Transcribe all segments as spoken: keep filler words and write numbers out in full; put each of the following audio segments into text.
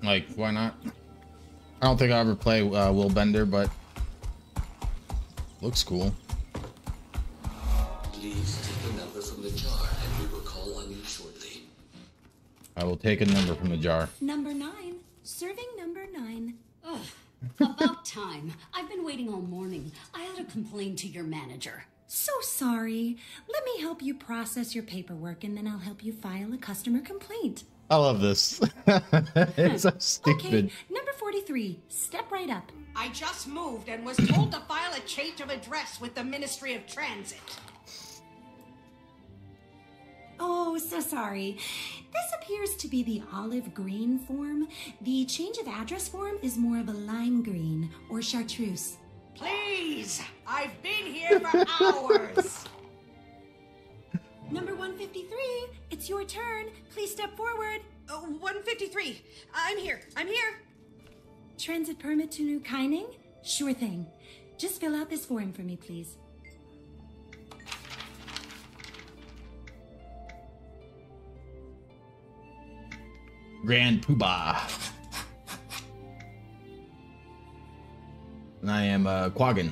Like, why not? I don't think I'll ever play uh, Will Bender, but looks cool. Please take a number from the jar and we will call on you shortly. I will take a number from the jar. Number nine. Serving number nine. Ugh, about time. I've been waiting all morning. I ought to complain to your manager. So sorry. Let me help you process your paperwork and then I'll help you file a customer complaint. I love this. It's so stupid. Okay, number forty-three. Step right up. I just moved and was told to file a change of address with the Ministry of Transit. Oh, so sorry. This appears to be the olive green form. The change of address form is more of a lime green or chartreuse. Please! I've been here for hours! Number one fifty-three, it's your turn. Please step forward. Oh, one fifty-three. I'm here. I'm here. Transit permit to New Kaining? Sure thing. Just fill out this form for me, please. Grand Poobah. And I am uh, Quaggan.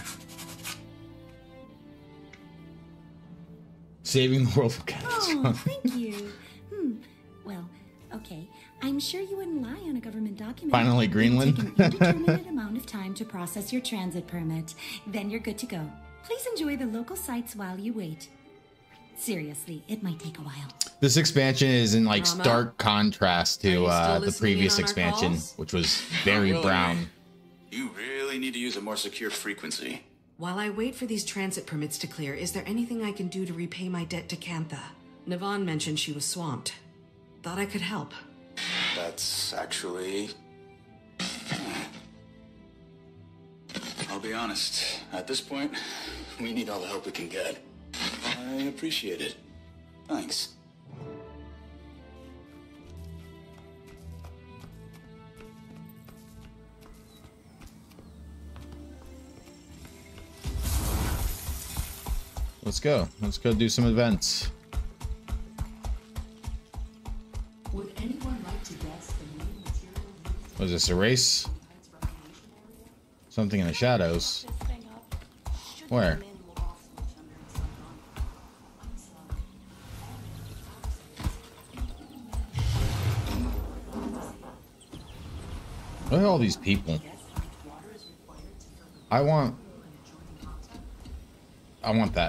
Saving the world from catastrophe. Oh, thank you. Hmm. Well, okay. I'm sure you wouldn't lie on a government document. Finally, Greenland. It'll take an indeterminate amount of time to process your transit permit. Then you're good to go. Please enjoy the local sites while you wait. Seriously, it might take a while. This expansion is in like Mama? stark contrast to uh, the previous expansion, which was very Really? brown. You really need to use a more secure frequency. While I wait for these transit permits to clear, is there anything I can do to repay my debt to Cantha? Navon mentioned she was swamped. Thought I could help. That's actually... I'll be honest. At this point, we need all the help we can get. I appreciate it. Thanks. Let's go. Let's go do some events. Would anyone like to guess the main material? Was this a race? Something in the shadows. Where? Look at all these people. I want... I want that.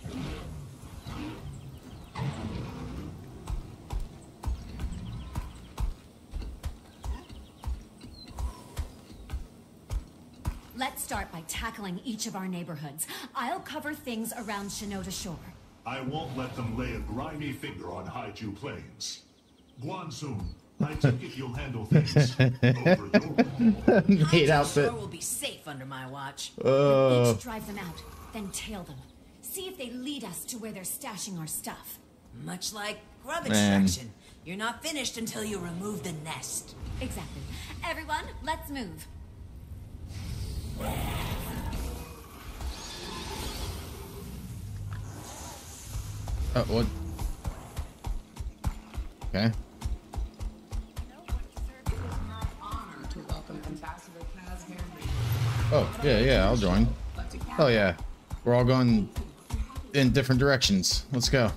Let's start by tackling each of our neighborhoods. I'll cover things around Shinoda Shore. I won't let them lay a grimy finger on Haiju Plains. Guanzun, I take it you'll handle things over your Neat outfit. Shore will be safe under my watch. Oh. Each drive them out, then tail them. See if they lead us to where they're stashing our stuff. Much like grub Man. extraction. You're not finished until you remove the nest. Exactly. Everyone, let's move. Oh, what? Okay. Oh, yeah, yeah, I'll join. Oh, yeah. We're all going in different directions. Let's go.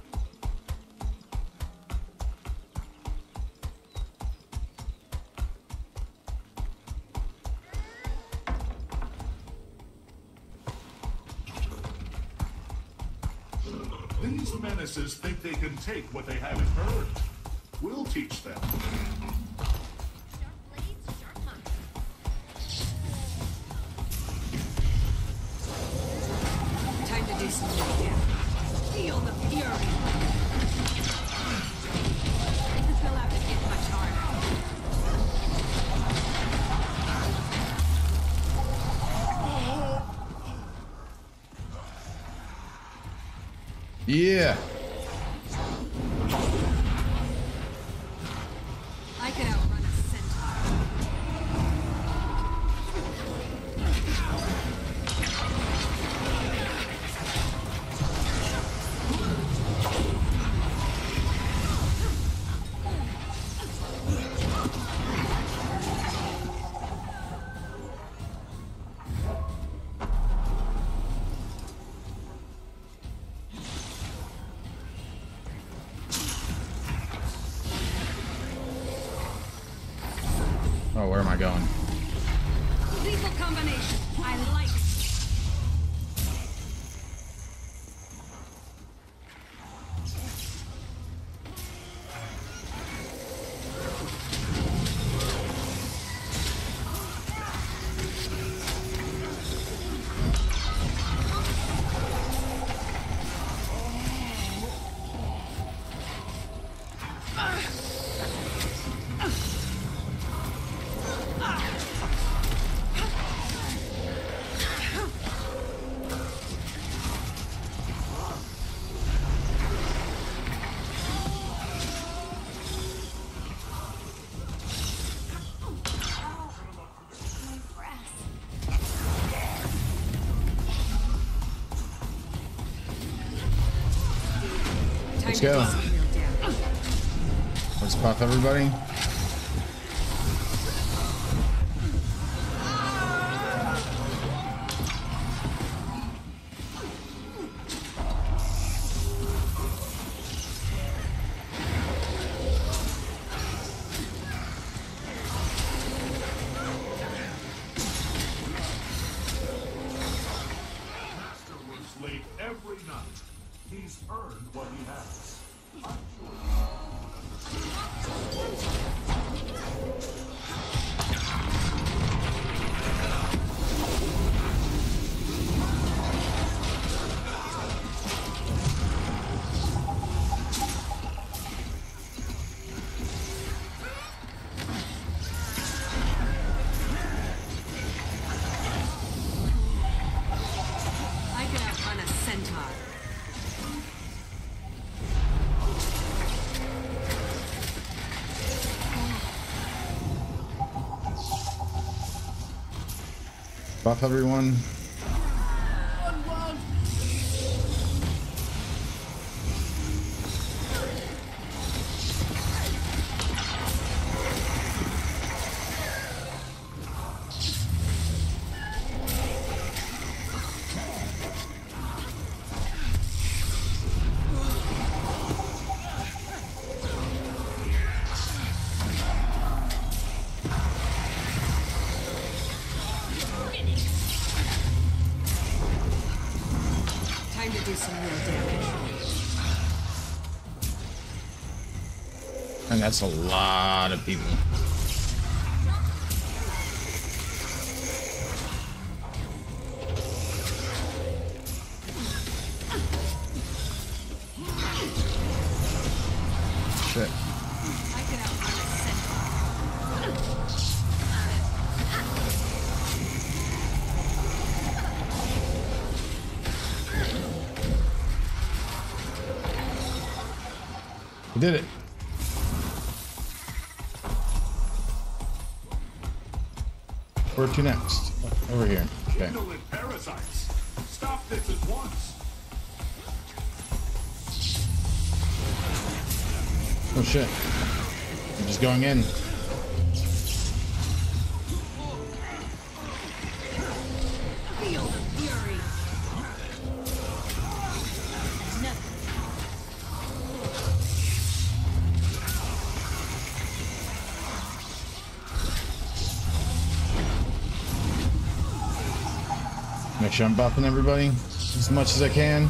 These menaces think they can take what they haven't heard. We'll teach them. Time to do some again. Feel the fury. This will have to get much harder. Yeah. I could outrun a centaur. not going. Lethal combination. I like it. Let's go. Let's pop everybody. Master was late every night. He's earned what he has. I could outrun a centaur. Buff everyone. Time to do some real damage. And that's a lot of people. Shit. I could outrun a centaur. We did it. Where to next? Over here. Okay. Indolent parasites. Stop this at once. Oh shit. I'm just going in. Feel the fury. Make sure I'm buffing everybody as much as I can.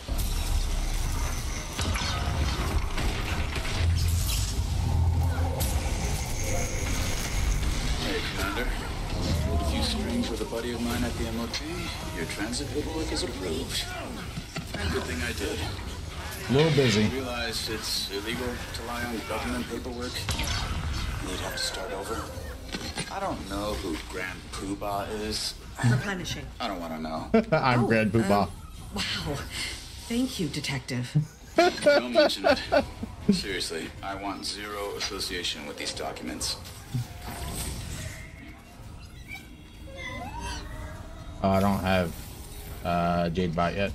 Hey, Commander. Pulled a few strings with a buddy of mine at the M O T. Your transit paperwork is approved. And good thing I did. A little busy. I realize it's illegal to lie on government paperwork. You'd have to start over. I don't know who Grand Poobah is. Replenishing. I don't want to know. I'm Oh, Grand Poobah. um, wow. Thank you, Detective. Don't mention it. Seriously, I want zero association with these documents. Oh, I don't have uh, Jade Bot yet.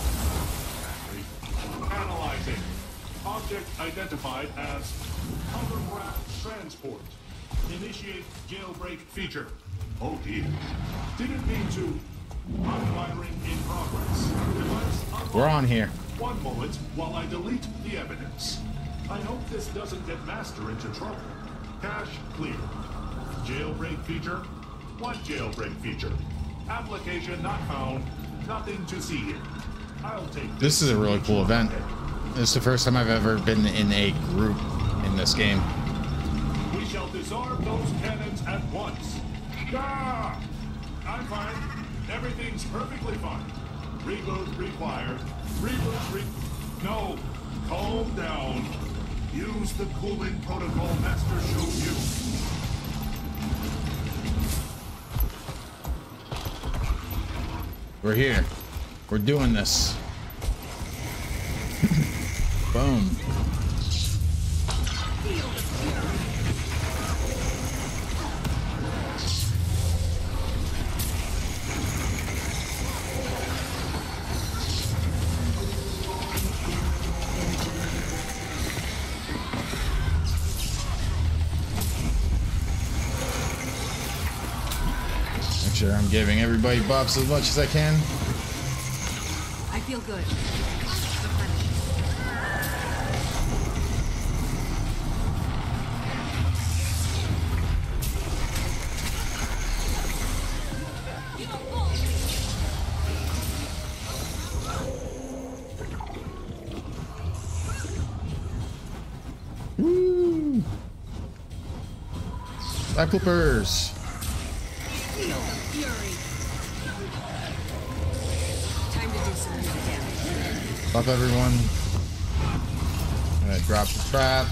Analyzing. Object identified as hovercraft transport. Initiate jailbreak feature. Oh dear. Didn't mean to. Unwiring in progress. Device unlocked. We're on here. One moment while I delete the evidence. I hope this doesn't get Master into trouble. Cache clear. Jailbreak feature? What jailbreak feature? Application not found. Nothing to see here. I'll take This is a really cool event. This is the first time I've ever been in a group in this game. We shall disarm those cannons at once. Ah! I'm fine. Everything's perfectly fine. Reboot required. Reboot re... No. Calm down. Use the cooling protocol Master showed you. We're here. We're doing this. Boom. Make sure I'm giving everybody buffs as much as I can. I feel good. Woo! Back clippers. Time to do some real damage. Buff everyone. I'm gonna drop the trap.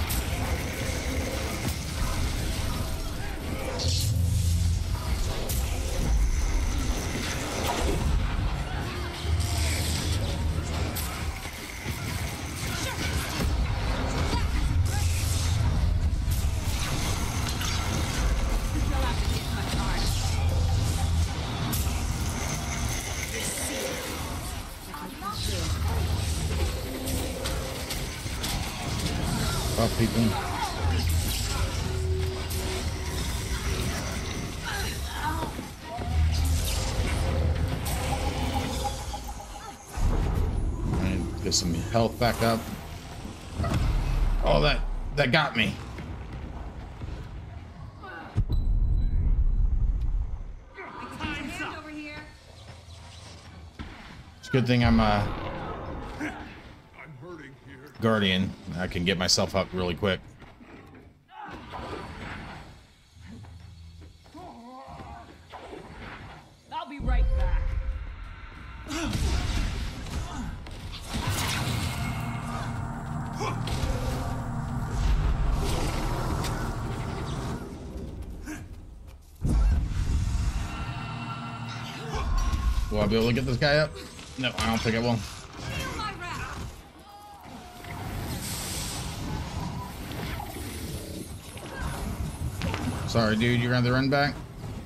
Buff people. And get some health back up. Oh, that that got me. It's a good thing I'm uh Guardian. I can get myself up really quick. I'll be right back. Will I be able to get this guy up? No, I don't think I will. Sorry, dude, you're gonna have to run back.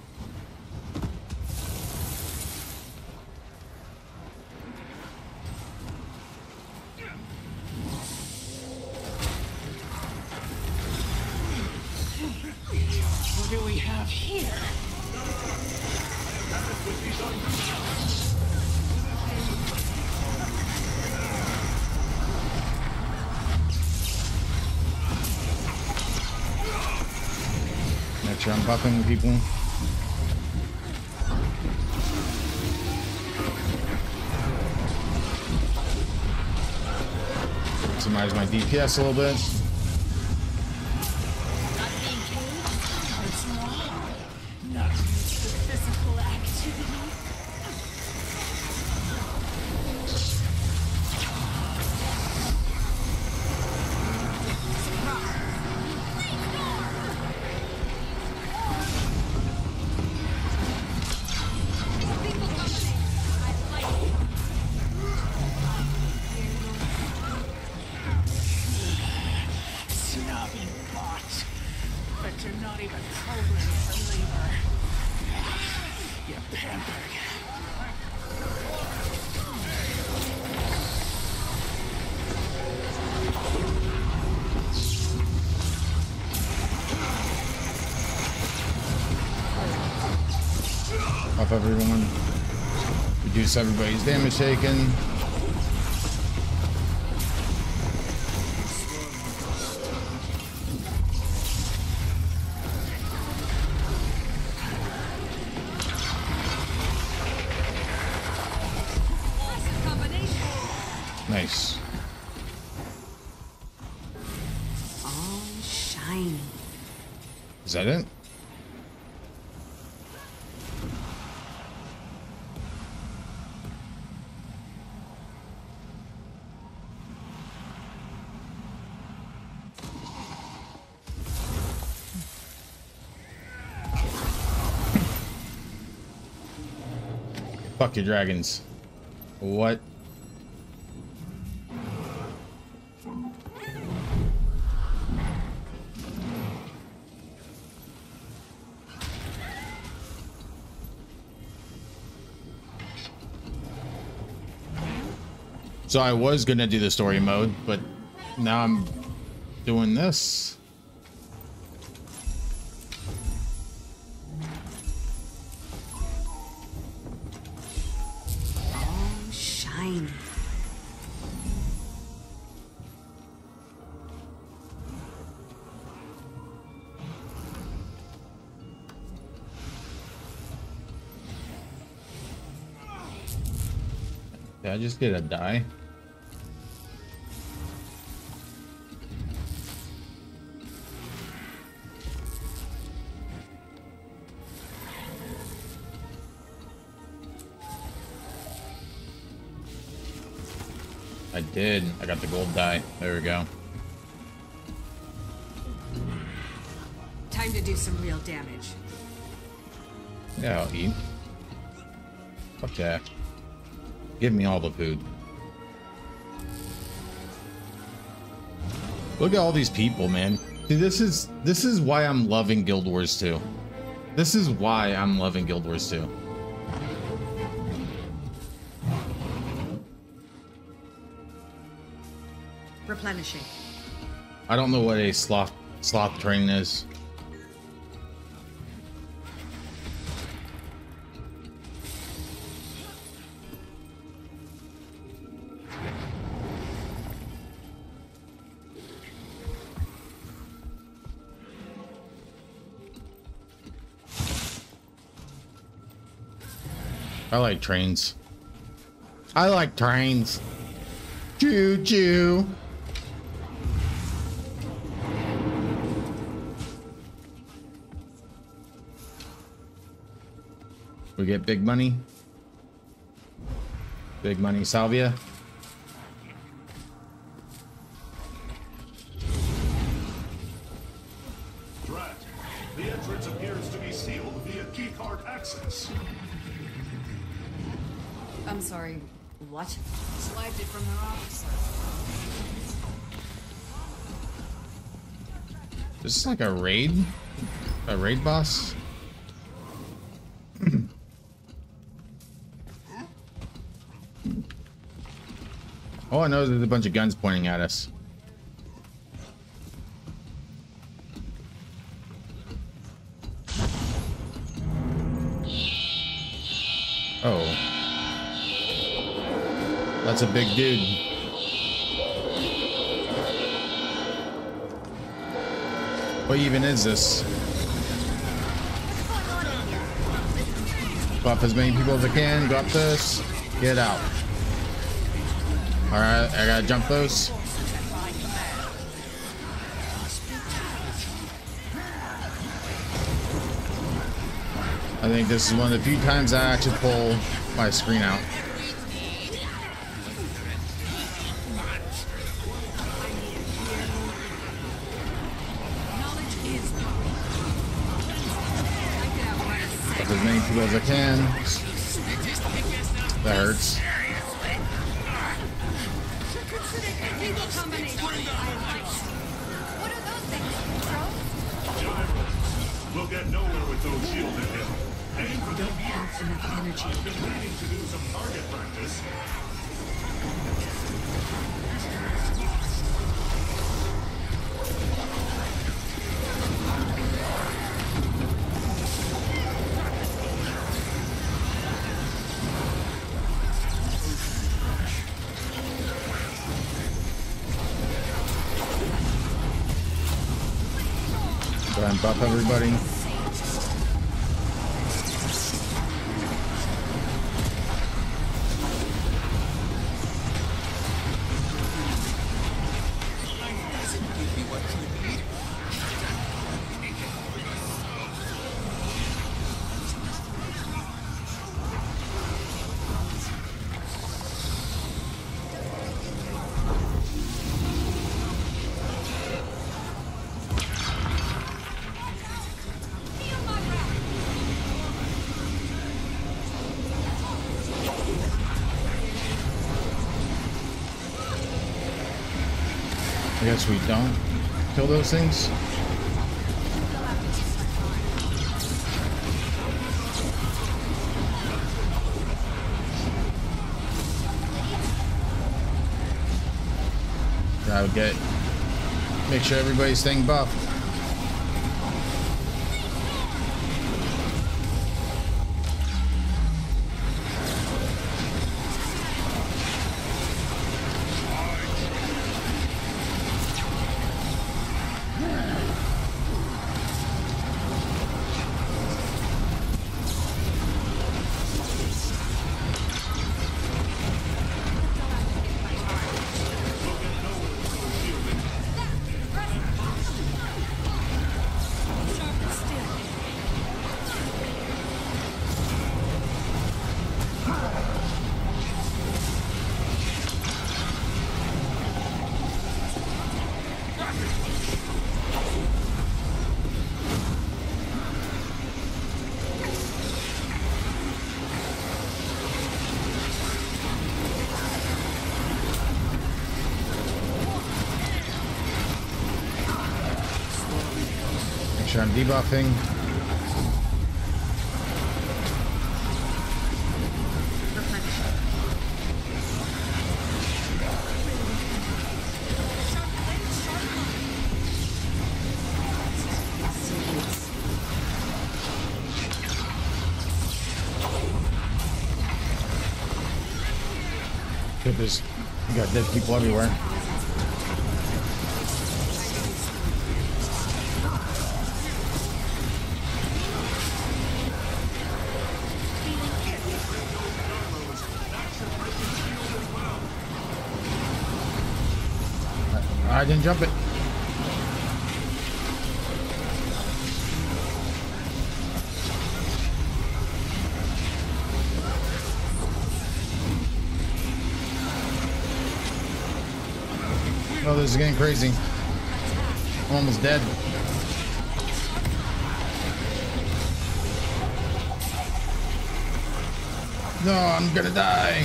What do we have here? Make sure I'm buffing people. Maximize my D P S a little bit. Not being caged? What's wrong? Not used to physical activity? Snobby bot. But you're not even programmed for labor. You pampered. Off everyone. Reduce everybody's damage taken. Is that it? Fuck your dragons. What? So I was gonna do the story mode, but now I'm doing this. Shiny. Did I just get a die? I did. I got the gold die. There we go. Time to do some real damage. Yeah, I'll eat. Fuck yeah. Give me all the food. Look at all these people, man. See, this is this is why I'm loving Guild Wars two. This is why I'm loving Guild Wars two. Replenishing. I don't know what a sloth sloth train is. I like trains. I like trains. Choo choo. We get big money. Big money salvia. Drat, the entrance appears to be sealed via keycard access. I'm sorry, what? Swiped it from her officer. This is like a raid? A raid boss? Oh, I know there's a bunch of guns pointing at us. Oh. That's a big dude. What even is this? Buff as many people as I can. Go up this. Get out. Alright, I gotta jump those. I think this is one of the few times I actually pull my screen out. Up as many people as I can. That hurts. We'll get nowhere with those shielded him. Aim for Don't have enough energy. I've been waiting to do some target practice. Go ahead and buff everybody. I guess we don't kill those things. I would get, make sure everybody's staying buffed. Make sure I'm debuffing. There's, you got dead people everywhere. I, I didn't jump it. Oh, this is getting crazy. I'm almost dead. No, I'm gonna die.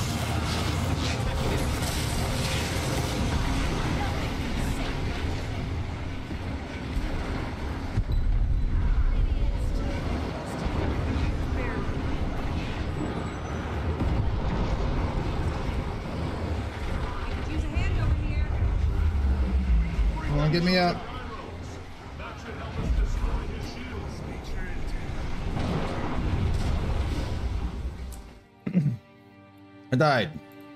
Get me up. I died.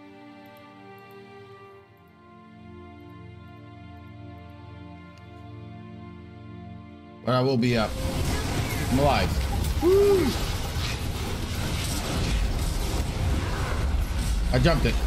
But I will be up. I'm alive. Woo! I jumped it.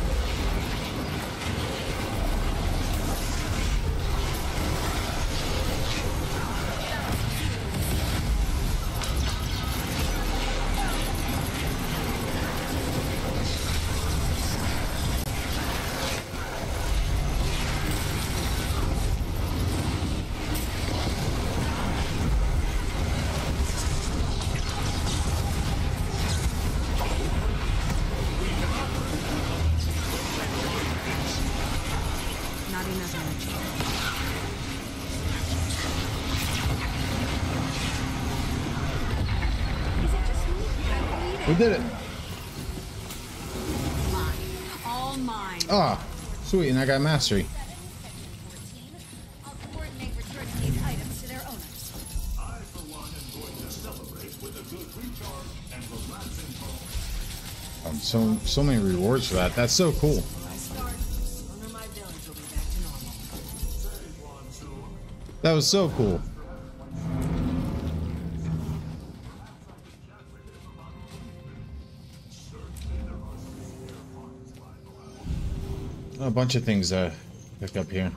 We did it. Mine. All mine. Ah, oh, sweet, and I got mastery. I'll coordinate returning these items to their owners. I, for one, am going to celebrate with a good recharge and relaxing home. Um, so so many rewards for that. That's so cool. I start, sooner my village will be back to normal. Save one soon. That was so cool. A bunch of things uh pick up here.